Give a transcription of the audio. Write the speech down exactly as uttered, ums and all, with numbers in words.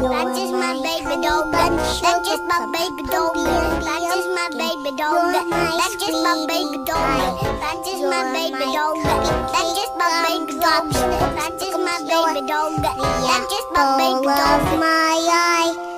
That's just my baby dog. That's just my baby dog. That's just my baby dog. That's just my baby dog. That's just my baby dog. That's just my baby dog. That's just my baby dog. That's just my baby dog.